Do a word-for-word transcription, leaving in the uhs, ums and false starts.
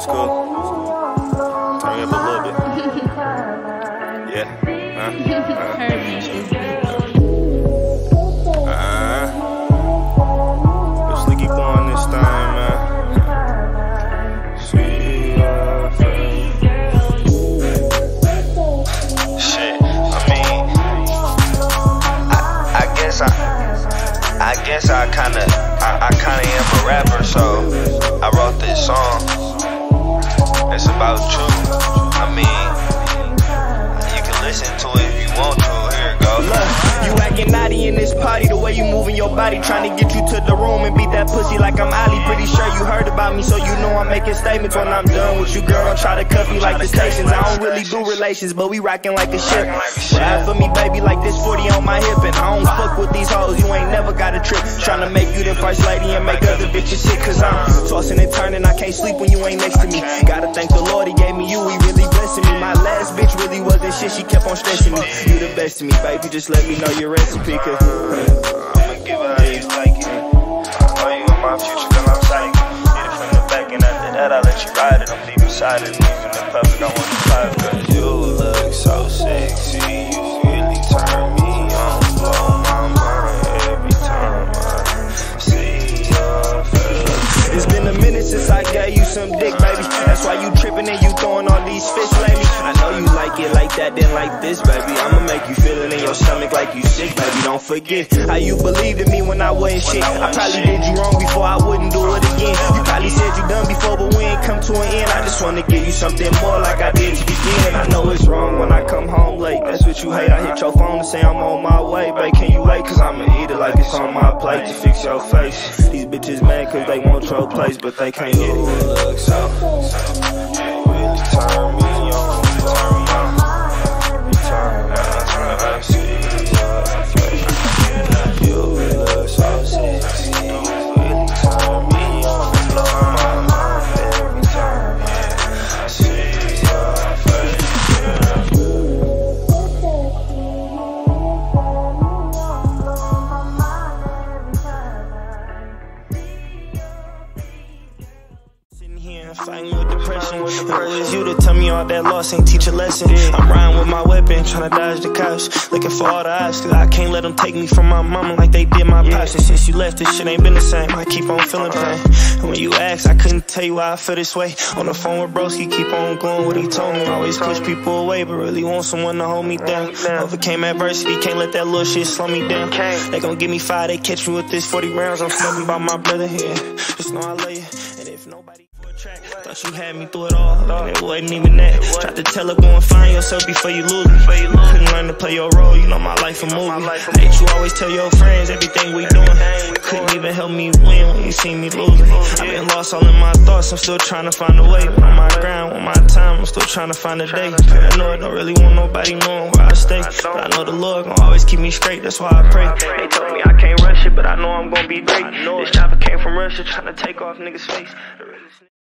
it's cool. Turn me up a little bit. Yeah. Uh, uh. Uh, it's Likybo on this time, man. See, uh, shit. I mean, I, I guess I, I guess I kinda, I, I kinda am a rapper, so I wrote this song. It's about you. I mean, you can listen to it if you want to. Here it goes. Look, you acting naughty in this party, the way you moving your body, trying to get you to the room and beat that pussy like I'm Ali. Pretty sure you heard about me, so you know I'm making statements. When I'm done with you, girl, don't try to cuff me like the stations. I don't really do relations, but we rockin' like a ship. Ride for me, baby, like this forty on my hip. And I don't fuck with these hoes, you ain't never got a trip. Tryna make you the first lady and make other bitches sick. Cause I'm tossing and turning, I can't sleep when you ain't next to me. Gotta thank the Lord, he gave me you, he really blessing me. My last bitch really wasn't shit, she kept on stressing me. You the best to me, baby, just let me know your recipe. Cause I'ma give it how you like it. Know you in my future, girl, I'm psychic. Hit it from the back and after that I let you ride it. I'm deep inside it, even the public, I want to private. Cause you look so sexy, you really turn me on. Blow my mind every time I see your face. it's been a minute since I gave you some dick, baby. That's why you tripping and you throwing all these fists lately. I know you like it like that, then like this, baby. I'ma make you feel it in your stomach like you sick, baby. Don't forget how you believed in me when I wasn't shit. I probably did you wrong before, I wouldn't do it again. You probably said you done before, but we ain't come to an end. I just wanna give you something more like I did to begin. I know it's wrong when I come home late, that's what you hate. I hit your phone and say I'm on my way, babe. Can you wait? Cause I'ma eat it like it's on my plate to fix your face. These bitches mad cause they want your place, but they can't get it. Look so, so, you really turn me on. Turn me on. Turn me on. I see your face. You look so sexy. You really turn me on. Blow my mind every time. Yeah, I see your face. Fighting with depression, and who is you to tell me all that loss ain't teach a lesson? I'm riding with my weapon, trying to dodge the cops, looking for all the odds, cause I can't let them take me from my mama like they did my pops. And since you left, this shit ain't been the same, I keep on feeling pain. And when you ask, I couldn't tell you why I feel this way. On the phone with broski, keep on going what he told me. Always push people away, but really want someone to hold me down. Overcame adversity, can't let that little shit slow me down. They gon' give me five, they catch me with this forty rounds. I'm slipping by my brother here, just know I love you. And if nobody thought you had me through it all, and it wasn't even that. Tried to tell her, go and find yourself before you lose me. Couldn't learn to play your role, you know my life a movie. I hate you always tell your friends everything we doing. Couldn't even help me win when you see me losing. I've been lost all in my thoughts, I'm still trying to find a way. On my grind, on my time, I'm still trying to find a day. Paranoid, don't really want nobody knowing where I stay, but I know the Lord gon' always keep me straight, that's why I pray. They told me I can't rush it, but I know I'm gon' be great. This chopper came from Russia, trying to take off niggas' face.